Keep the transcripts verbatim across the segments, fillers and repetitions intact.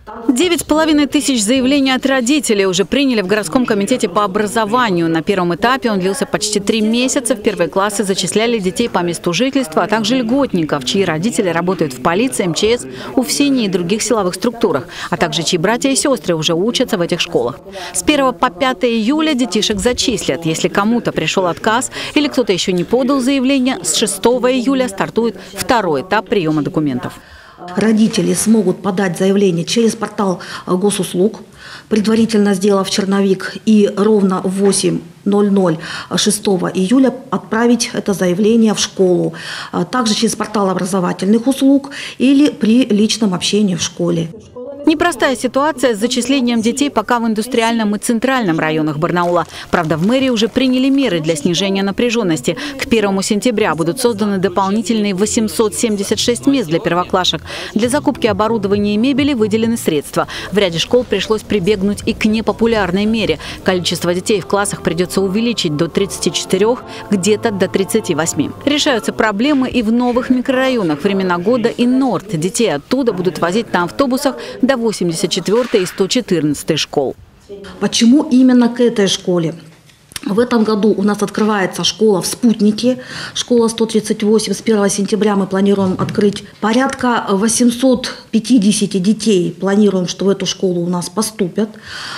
Девять с половиной тысяч заявлений от родителей уже приняли в городском комитете по образованию. На первом этапе он длился почти три месяца. В первые классы зачисляли детей по месту жительства, а также льготников, чьи родители работают в полиции, эм че эс, УФСИНе и других силовых структурах, а также чьи братья и сестры уже учатся в этих школах. С первого по пятое июля детишек зачислят. Если кому-то пришел отказ или кто-то еще не подал заявление, с шестого июля стартует второй этап приема документов. Родители смогут подать заявление через портал госуслуг, предварительно сделав черновик, и ровно в восемь ноль ноль шестого июля отправить это заявление в школу. Также через портал образовательных услуг или при личном общении в школе. Непростая ситуация с зачислением детей пока в индустриальном и центральном районах Барнаула. Правда, в мэрии уже приняли меры для снижения напряженности. К первому сентября будут созданы дополнительные восемьсот семьдесят шесть мест для первоклашек. Для закупки оборудования и мебели выделены средства. В ряде школ пришлось прибегнуть и к непопулярной мере. Количество детей в классах придется увеличить до тридцати четырёх, где-то до тридцати восьми. Решаются проблемы и в новых микрорайонах Времена года и Норд. Детей оттуда будут возить на автобусах до восемьдесят четвёртой и сто четырнадцатой школ. Почему именно к этой школе? В этом году у нас открывается школа в Спутнике, школа сто тридцать восемь. С первого сентября мы планируем открыть порядка восьмисот пятидесяти детей. Планируем, что в эту школу у нас поступят.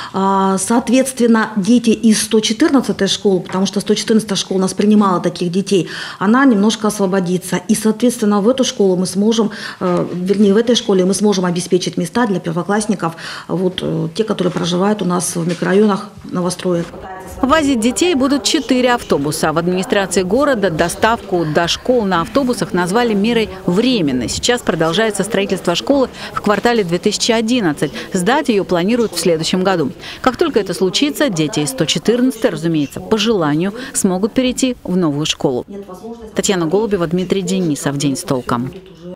Соответственно, дети из сто четырнадцатой школы, потому что сто четырнадцатая школа у нас принимала таких детей, она немножко освободится. И, соответственно, в эту школу мы сможем, вернее, в этой школе мы сможем обеспечить места для первоклассников, вот те, которые проживают у нас в микрорайонах новостроек. Возить детей будут четыре автобуса. В администрации города доставку до школ на автобусах назвали мерой временной. Сейчас продолжается строительство школы в квартале две тысячи одиннадцатом. Сдать ее планируют в следующем году. Как только это случится, дети из сто четырнадцатой, разумеется, по желанию, смогут перейти в новую школу. Татьяна Голубева, Дмитрий Денисов. День с толком.